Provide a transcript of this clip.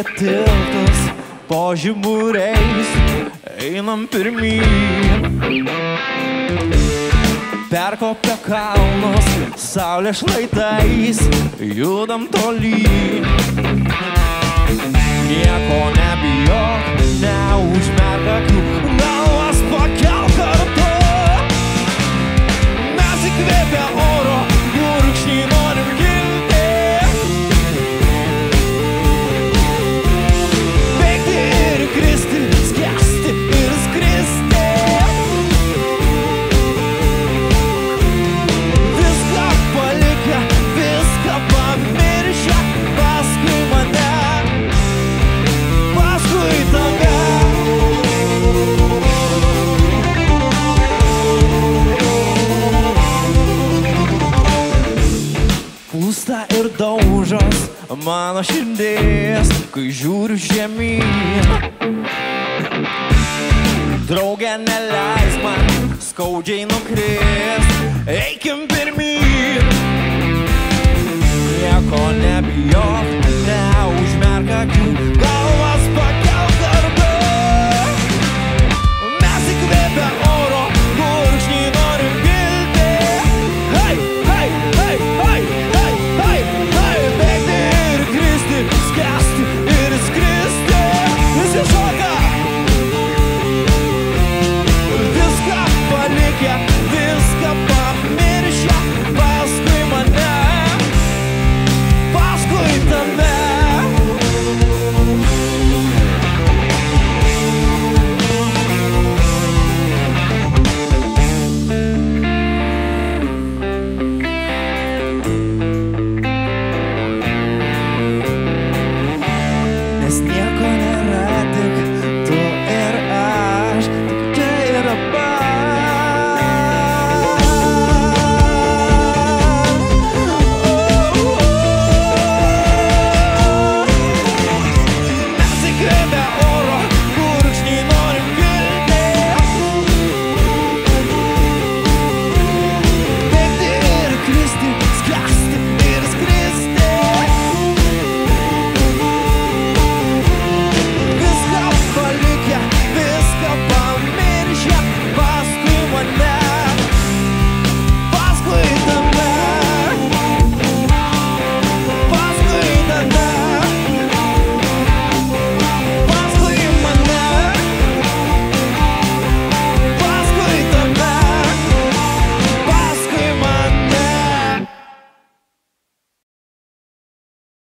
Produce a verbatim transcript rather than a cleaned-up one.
tiltus po žiburiais, einam pirmyn. Perkopę kalnus, saulės šlaitais, judam tolyn. Nieko nebijok, neužmerk akių, galvas pakelk kartu. Mes įkvėpę oro, gurkšnį norim kilti. Bėgti ir kristi, skęsti ir skristi. Viską palikę, viską pamiršę, paskui mane, paskui tave. Pūsta ir daužas mano širdis, kai žiūriu žemyn. Draugė, neleis man skaudžiai nukrist, eikim pirmyn. Nieko nebijok,